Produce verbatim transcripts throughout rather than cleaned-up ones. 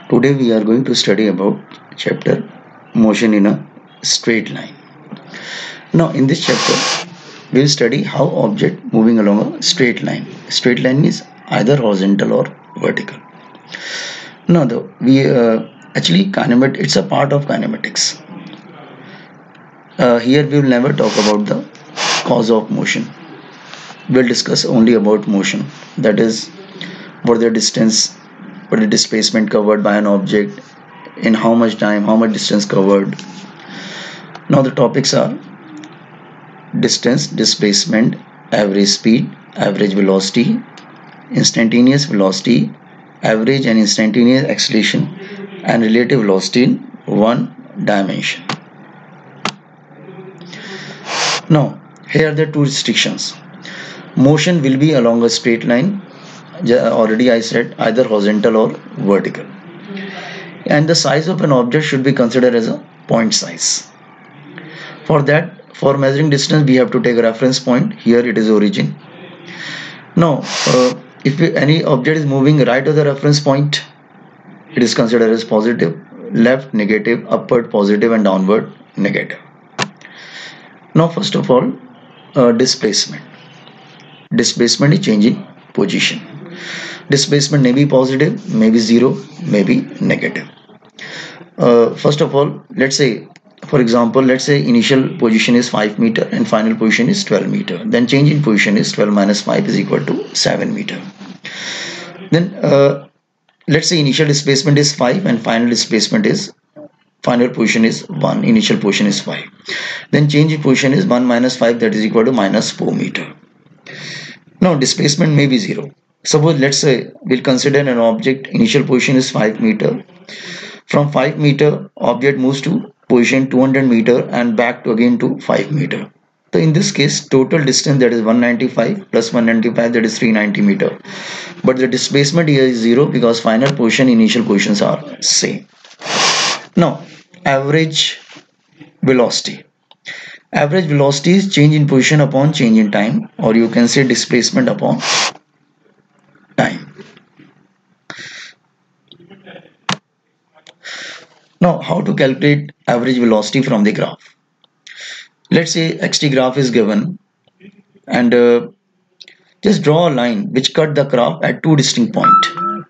Today we are going to study about chapter motion in a straight line. Now in this chapter we will study how object moving along a straight line. Straight line means either horizontal or vertical. Now the we uh, actually kinematic it's a part of kinematics. Uh, here we will never talk about the cause of motion. We will discuss only about motion, that is what the distance, what the displacement covered by an object, in how much time, how much distance covered. Now the topics are distance, displacement, average speed, average velocity, instantaneous velocity, average and instantaneous acceleration, and relative velocity in one dimension. Now here are the two restrictions. Motion will be along a straight line, already I said, either horizontal or vertical, and the size of an object should be considered as a point size. For that, for measuring distance, we have to take a reference point. Here it is origin. Now uh, if we, any object is moving right of the reference point, it is considered as positive, left negative, upward positive, and downward negative. Now first of all, uh, displacement. Displacement is change in position. Displacement may be positive, may be zero, may be negative. Uh, first of all, let's say, for example, let's say initial position is five meter and final position is twelve meter. Then change in position is twelve minus five is equal to seven meter. Then uh, let's say initial displacement is five and final displacement is final position is one, initial position is five. Then change in position is one minus five, that is equal to minus four meter. Now displacement may be zero. Suppose let's say we'll consider an object initial position is five meter. From five meter object moves to position two hundred meter and back to again to five meter. So in this case total distance, that is one ninety-five plus one ninety-five, that is three ninety meter. But the displacement here is zero because final position, initial positions are same. Now average velocity. Average velocity is change in position upon change in time, or you can say displacement upon time. Now how to calculate average velocity from the graph? Let's say xt graph is given, and uh, just draw a line which cut the graph at two distinct points.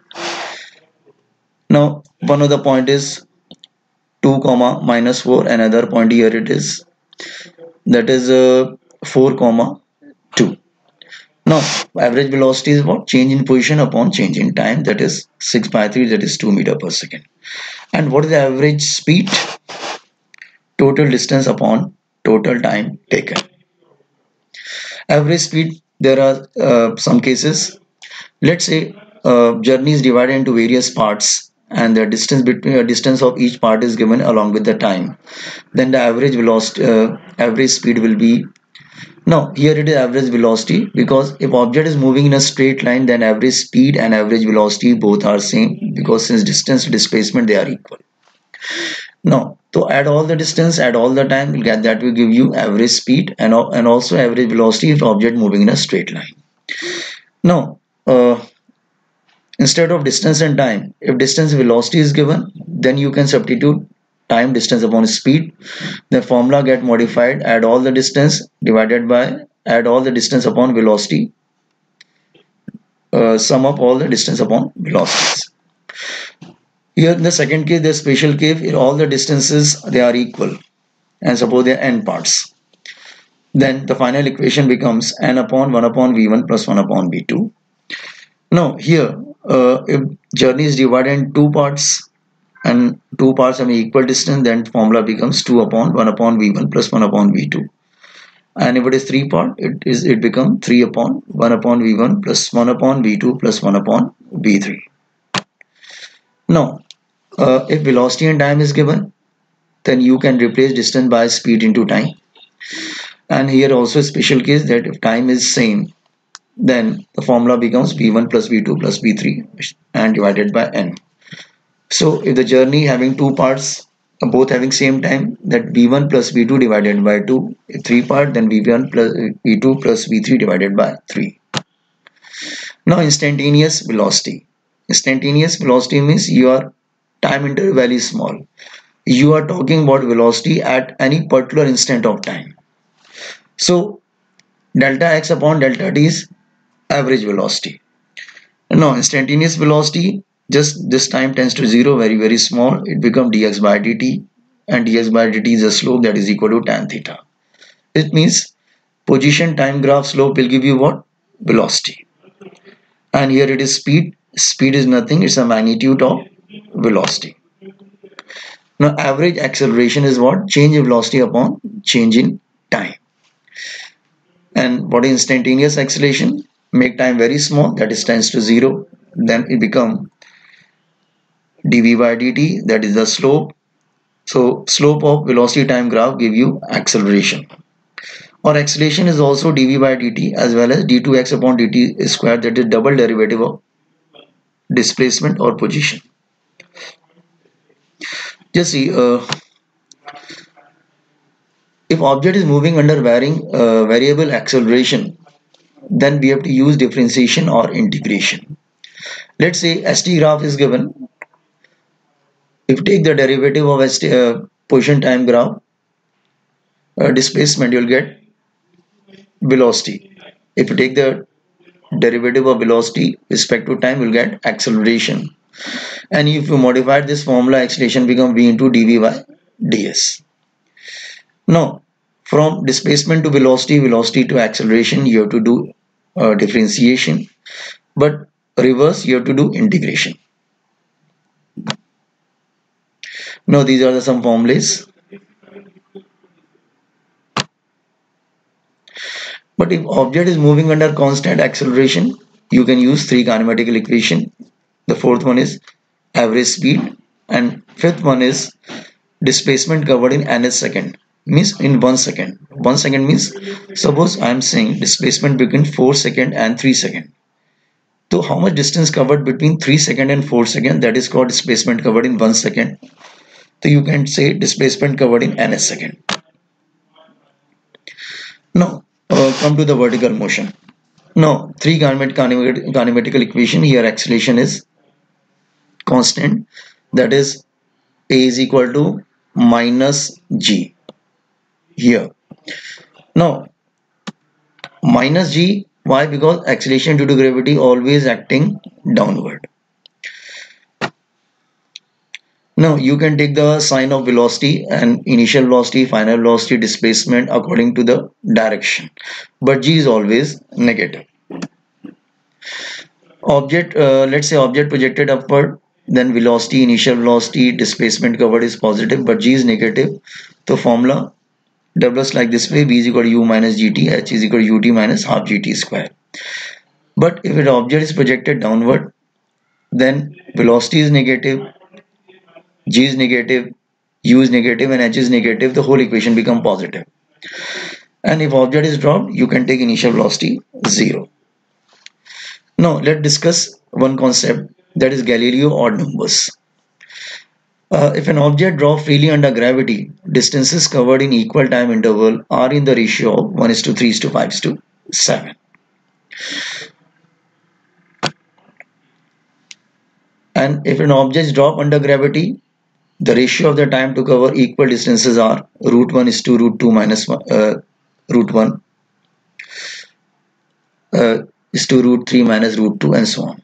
Now one of the point is two comma minus four, another point here it is, that is uh, four comma two. Now average velocity is what? Change in position upon change in time, that is six by three, that is two meter per second. And what is the average speed? Total distance upon total time taken. Average speed, there are uh, some cases. Let's say uh, journey is divided into various parts and the distance between uh, distance of each part is given along with the time. Then the average velocity, uh, average speed will be, now here it is average velocity, because if object is moving in a straight line, then average speed and average velocity both are same, because since distance to displacement they are equal. Now to add all the distance, add all the time, get that will give you average speed and, and also average velocity if object moving in a straight line. Now uh, instead of distance and time, if distance velocity is given, then you can substitute time distance upon speed. The formula get modified, add all the distance divided by add all the distance upon velocity, uh, sum up all the distance upon velocities. Here in the second case, the special case, in all the distances they are equal and suppose they are n parts, then the final equation becomes n upon one upon v one plus one upon v two. Now here uh, if journey is divided in two parts and two parts have equal distance, then formula becomes two upon one upon v one plus one upon v two. And if it is three part, it is it become three upon one upon v one plus one upon v two plus one upon v three. Now uh, if velocity and time is given, then you can replace distance by speed into time. And here also a special case, that if time is same, then the formula becomes v one plus v two plus v three and divided by n. So if the journey having two parts, both having same time, that v one plus v two divided by two, if three part, then v one plus v two plus v three divided by three. Now instantaneous velocity. Instantaneous velocity means you are time interval is small. You are talking about velocity at any particular instant of time. So delta x upon delta t is average velocity. Now instantaneous velocity, just this time tends to zero, very very small. It becomes dx by dt, and dx by dt is a slope that is equal to tan theta. It means position time graph slope will give you what? Velocity. And here it is speed. Speed is nothing, it's a magnitude of velocity. Now average acceleration is what? Change in velocity upon change in time. And what is instantaneous acceleration? Make time very small, that is tends to zero. Then it become dv by dt, that is the slope. So slope of velocity time graph give you acceleration. Or acceleration is also dv by dt as well as d two x upon dt square, that is double derivative of displacement or position. Just see, uh, if object is moving under varying uh, variable acceleration, then we have to use differentiation or integration. Let's say st graph is given. If you take the derivative of st uh, position time graph uh, displacement, you'll get velocity. If you take the derivative of velocity respect to time, you'll get acceleration. And if you modify this formula, acceleration become v into dv by ds. Now from displacement to velocity, velocity to acceleration, you have to do uh, differentiation, but reverse you have to do integration. Now these are the some formulas. But if object is moving under constant acceleration, you can use three kinematical equation. The fourth one is average speed, and fifth one is displacement covered in nth second, means in one second. One second means, suppose I am saying displacement between four second and three second. So how much distance covered between three second and four second, that is called displacement covered in one second. So you can say displacement covered in nth second. Now uh, come to the vertical motion. Now three kinematical equation. Here acceleration is constant, that is a is equal to minus g here. Now minus g, why? Because acceleration due to gravity always acting downward. Now you can take the sign of velocity and initial velocity, final velocity, displacement according to the direction, but g is always negative. Object, uh, let's say object projected upward, then velocity, initial velocity, displacement covered is positive, but g is negative. So formula develops like this way: v is equal to u minus gt, h is equal to ut minus half gt square. But if an object is projected downward, then velocity is negative, g is negative, u is negative, and h is negative. The whole equation become positive. And if object is dropped, you can take initial velocity zero. Now let's discuss one concept, that is Galileo odd numbers. Uh, if an object drops freely under gravity, distances covered in equal time interval are in the ratio of one is to three is to five is to seven. And if an object is dropped under gravity, the ratio of the time to cover equal distances are root one is to root two minus uh, root one uh, is to root three minus root two, and so on.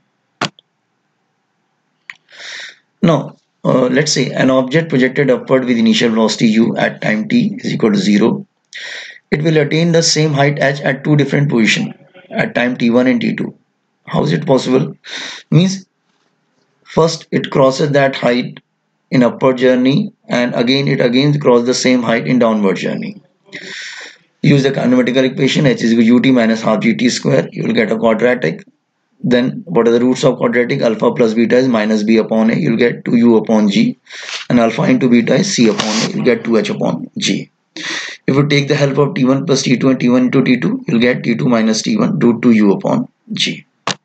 Now uh, let's say an object projected upward with initial velocity u at time t is equal to zero. It will attain the same height h at two different positions at time t one and t two. How is it possible? Means first it crosses that height in upward journey, and again it again crosses the same height in downward journey. Use the kinematical equation, h is equal to ut minus half gt square. You will get a quadratic. Then what are the roots of quadratic? Alpha plus beta is minus b upon a. You'll get two u upon g, and alpha into beta is c upon a. You'll get two h upon g. If you take the help of t one plus t two and t one into t two, you'll get t two minus t one root two u upon g.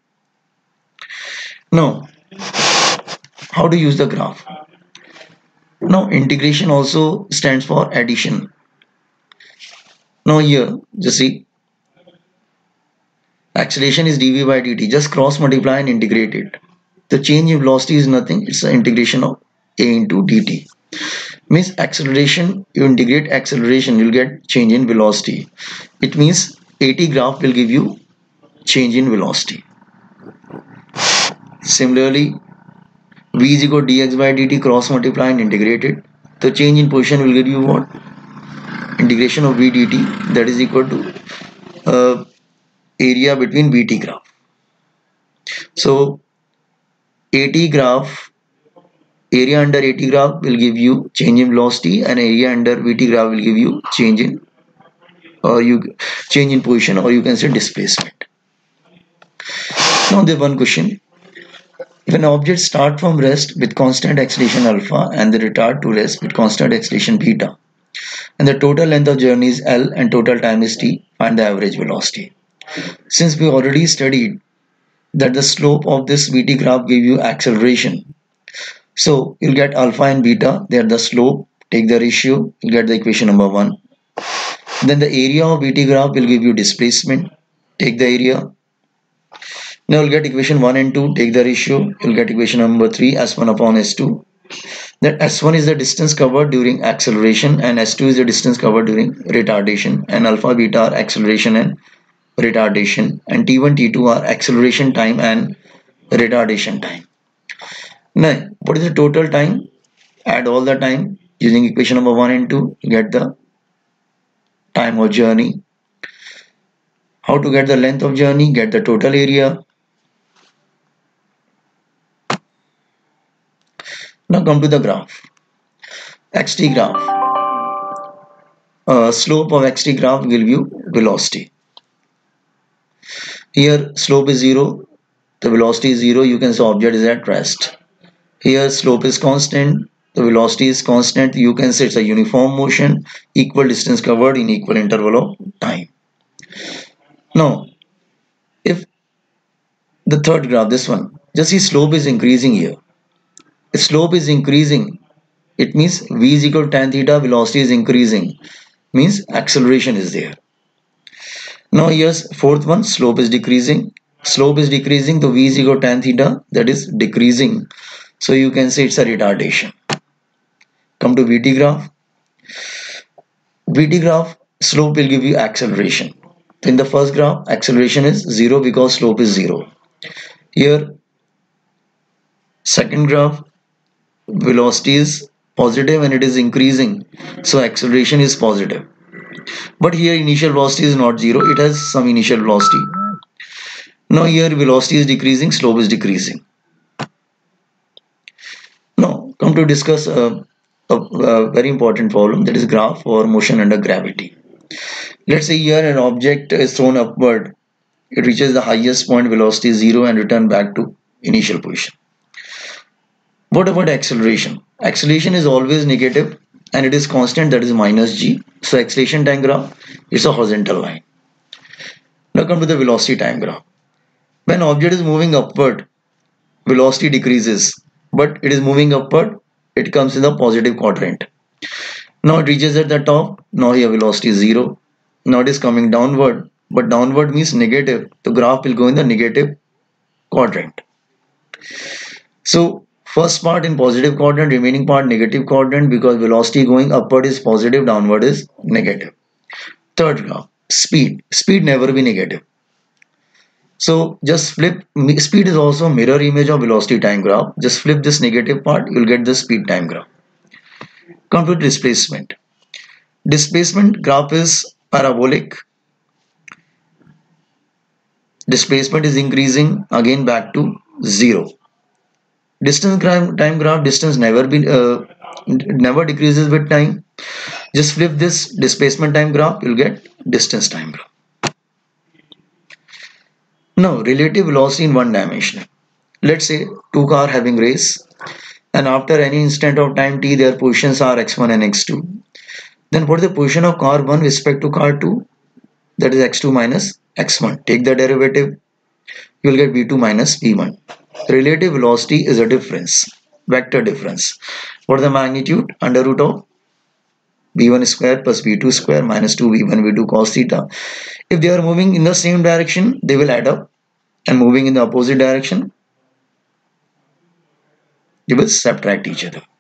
Now how to use the graph? Now integration also stands for addition. Now here just see, acceleration is dv by dt, just cross multiply and integrate it. The change in velocity is nothing, it's an integration of A into dt. Means acceleration, you integrate acceleration, you'll get change in velocity. It means AT graph will give you change in velocity. Similarly, v is equal to dx by dt, cross multiply and integrate it. The change in position will give you what? Integration of v dt, that is equal to uh, area between vt graph. So AT graph, area under AT graph will give you change in velocity, and area under V T graph will give you change in or you change in position, or you can say displacement. Now there's one question. If an object start from rest with constant acceleration alpha and they retard to rest with constant acceleration beta, and the total length of journey is L and total time is T, find the average velocity. Since we already studied that the slope of this V T graph give you acceleration, so you'll get alpha and beta, they are the slope, take the ratio, you'll get the equation number one. Then the area of V T graph will give you displacement, take the area. Now you'll get equation one and two, take the ratio, you'll get equation number three, S one upon S two. That S one is the distance covered during acceleration and S two is the distance covered during retardation, and alpha beta are acceleration and retardation, and T one T two are acceleration time and retardation time. Now what is the total time? Add all the time using equation number one and two, you get the time of journey. How to get the length of journey? Get the total area. Now come to the graph. X T graph. Uh, slope of X T graph will give you velocity. Here slope is zero, the velocity is zero, you can say object is at rest. Here slope is constant, the velocity is constant, you can say it's a uniform motion, equal distance covered in equal interval of time. Now if the third graph, this one, just see slope is increasing here. If slope is increasing, it means v is equal to tan theta, velocity is increasing, means acceleration is there. Now here's fourth one, slope is decreasing. Slope is decreasing, so v is equal to tan theta, that is decreasing. So you can say it's a retardation. Come to V T graph. V T graph, slope will give you acceleration. In the first graph, acceleration is zero because slope is zero. Here, second graph, velocity is positive and it is increasing, so acceleration is positive. But here initial velocity is not zero, it has some initial velocity. Now here velocity is decreasing, slope is decreasing. Now come to discuss a, a, a very important problem, that is graph for motion under gravity. Let's say here an object is thrown upward, it reaches the highest point, velocity is zero, and return back to initial position. What about acceleration? Acceleration is always negative and it is constant, that is minus g. So acceleration time graph is a horizontal line. Now come to the velocity time graph. When object is moving upward, velocity decreases, but it is moving upward, it comes in the positive quadrant. Now it reaches at the top, now here velocity is zero. Now it is coming downward, but downward means negative, the graph will go in the negative quadrant. So first part in positive quadrant, remaining part negative quadrant, because velocity going upward is positive, downward is negative. Third graph, speed. Speed never be negative. So just flip, speed is also mirror image of velocity time graph. Just flip this negative part, you will get the speed time graph. Come to displacement. Displacement graph is parabolic. Displacement is increasing, again back to zero. Distance time graph, distance never be uh, never decreases with time. Just flip this displacement time graph, you'll get distance time graph. Now relative velocity in one dimension. Let's say two cars having race, and after any instant of time t, their positions are x one and x two. Then what is the position of car one with respect to car two? That is x two minus x one. Take the derivative, you will get v two minus v one. Relative velocity is a difference, vector difference. What is the magnitude? Under root of v one square plus v two square minus two v one v two cos theta. If they are moving in the same direction, they will add up, and moving in the opposite direction, they will subtract each other.